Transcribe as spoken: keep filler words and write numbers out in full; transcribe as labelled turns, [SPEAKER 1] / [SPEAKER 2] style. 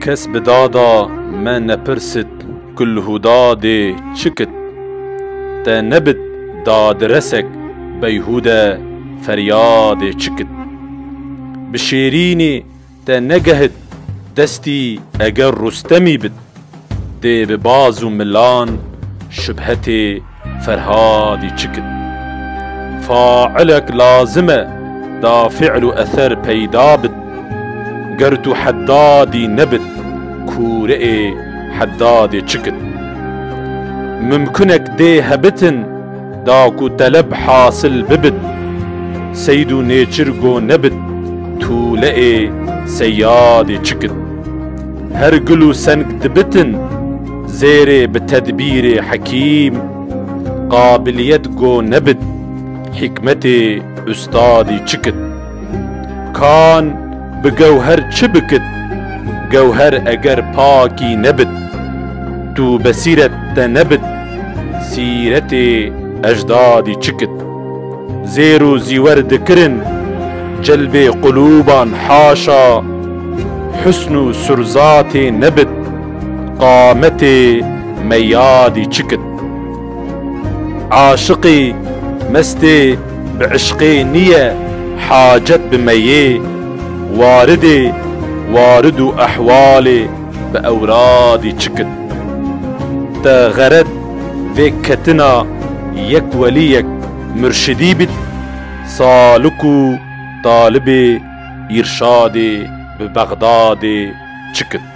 [SPEAKER 1] كس بدادا ما نپرست كل هداد چكت تا نبت داد رسك بيهودا فرياد چكت بشيريني تا نگهت دستي اگر رستمي بد دي ببازو ملان شبهتي فرهادي چكت فاعلك لازمه دا فعل اثر پیدا بد گرتو حدادي نبت كورئ حداد چكت ممكنك دي هبتن داكو طلب حاصل ببت سيدو نيچرگو نبت تولئ سياد چكت هرگلو سنگ دبتن زير بتدبير حكيم قابليت گو نبت حكمت استادي چكت كان بجوهر چبكت جوهر اگر پاكي نبت تو بسيرت نبت سيرت اجدادي چكت زيرو زيور دكرن جلب قلوبا حاشا حسن سرزات نبت قامت ميادي چكت عاشقي مستي بعشقي نية حاجت بميه واردي وارد احوالي باورادي چكت تا غرد فيكتنا يك وليك مرشدي بت سالكو طالبي ارشادي ببغداد چكت